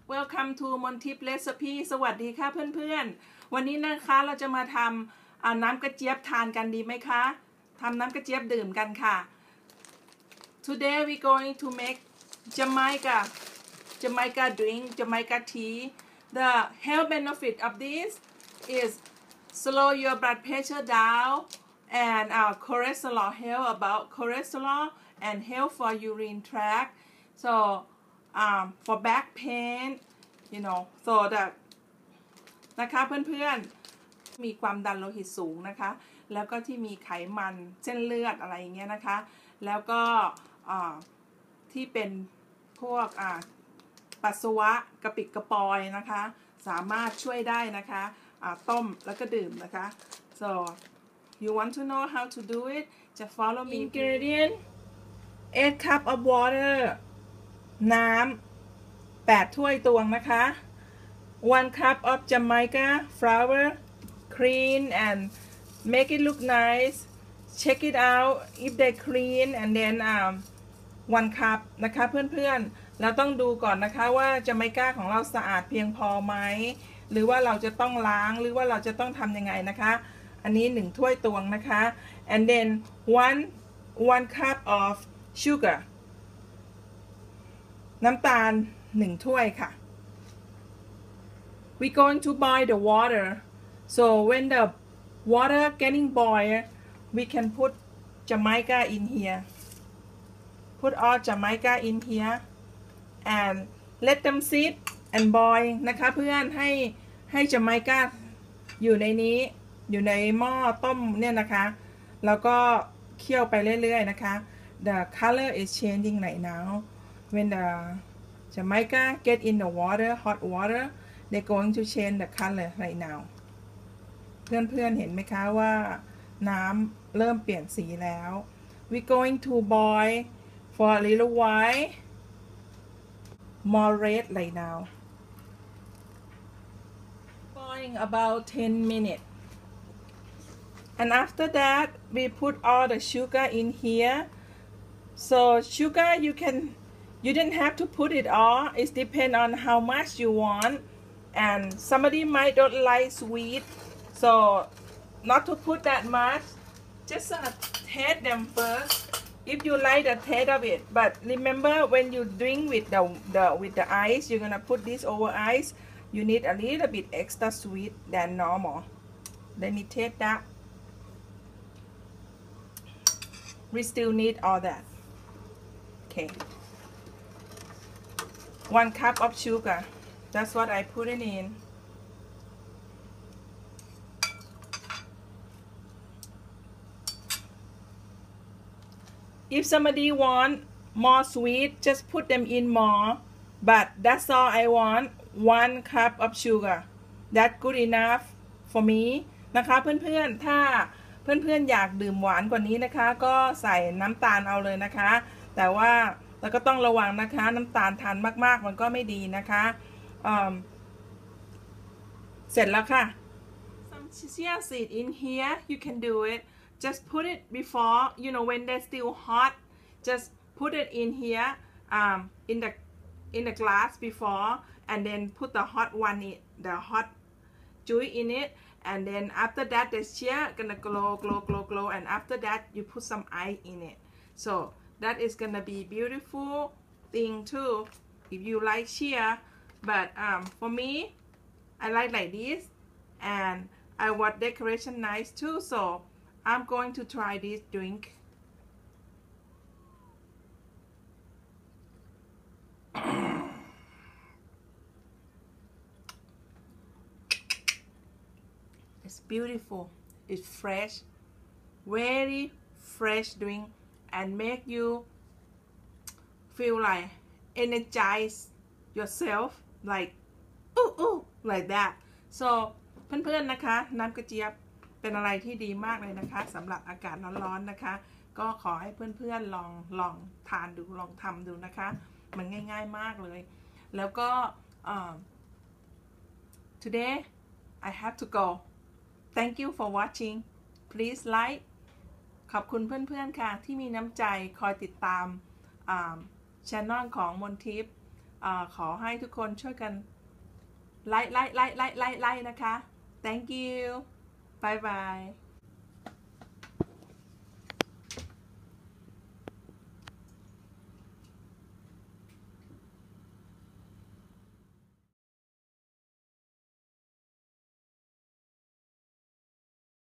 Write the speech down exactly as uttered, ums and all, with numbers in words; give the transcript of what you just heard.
Welcome to มนทิพย์ Recipe สวัสดีค่ะเพื่อนๆวันนี้นะคะเราจะมาทำน้ำกระเจี๊ยบทานกันดีไหมคะทำน้ำกระเจี๊ยบดื่มกันค่ะ Today we going to make Jamaica Jamaica drink Jamaica tea The health benefit of this is slow your blood pressure down and our cholesterol help about cholesterol and help for urine tract so um, for back pain you know so that นะคะเพื่อนๆมีความดันโลหิตสูงนะคะแล้วก็ที่มีไขมันเส้นเลือดอะไรอย่างเงี้ยนะคะแล้วก็ที่เป็นพวกปัสสาวะกระปิดกระปอยนะคะสามารถช่วยได้นะคะต้มแล้วก็ดื่มนะคะ so you want to know how to do it just follow me ingredient eight cup of water น้ำแปดถ้วยตวงนะคะ one cup of Jamaica flour clean and make it look nice check it out if they clean and then um one cup นะคะเพื่อนๆเราต้องดูก่อนนะคะว่าจาไมก้าของเราสะอาดเพียงพอไหมหรือว่าเราจะต้องล้างหรือว่าเราจะต้องทำยังไงนะคะอันนี้หนึ่งถ้วยตวงนะคะ and then one one cup of sugar น้ำตาลหนึ่งถ้วยค่ะ we going to boil the water so when the water getting boil we can put Jamaica in here put all Jamaica in here and let them sit and boil นะคะเพื่อนให้ให้ Jamaica อยู่ในนี้อยู่ในหม้อต้มเนี่ยนะคะแล้วก็เคี่ยวไปเรื่อยๆนะคะ the color is changing right now when the Jamaica get in the water hot water they going to change the color right now เพื่อนๆเห็นไหมคะว่าน้ำเริ่มเปลี่ยนสีแล้ว we going to boil for a little while more red right now boiling about ten minutes and after that we put all the sugar in here so sugar you can you didn't have to put it all it depends on how much you want and somebody might don't like sweet so not to put that much just uh, taste them first if you like the taste of it but remember when you drink with the, the with the ice you're gonna put this over ice you need a little bit extra sweet than normal let me taste that we still need all that okay one cup of sugar that's what I put it in if somebody want more sweet just put them in more but that's all I want one cup of sugar that's good enough for me นะคะเพื่อนๆถ้าเพื่อนๆอยากดื่มหวานกว่านี้นะคะก็ใส่น้ำตาลเอาเลยนะคะแต่ว่าเราก็ต้องระวังนะคะน้ำตาลทานมากๆมันก็ไม่ดีนะคะเสร็จแล้วค่ะ some chia seed in here you can do it just put it before you know when they're still hot just put it in here um, in the in the glass before and then put the hot one in the hot juice in it and then after that the chia gonna glow glow glow glow and after that you put some ice in it so that is gonna be beautiful thing too if you like chia but um, for me I like like this and I want decoration nice too so I'm going to try this drink it's beautiful it's fresh very fresh drink and make you feel like energize yourself like ooh ooh like that so เพื่อนๆนะคะน้ำกระเจี๊ยบเป็นอะไรที่ดีมากเลยนะคะสำหรับอากาศร้อนๆนะคะก็ขอให้เพื่อนๆลองลองทานดูลองทำดูนะคะมันง่ายๆมากเลยแล้วก็ today I have to go thank you for watching please like ขอบคุณเพื่อนๆค่ะที่มีน้ำใจคอยติดตามช่องของมนทิพย์อาขอให้ทุกคนช่วยกันไลค์ไลค์ไลค์ไลค์ไลค์ไลค์นะคะ thank you bye bye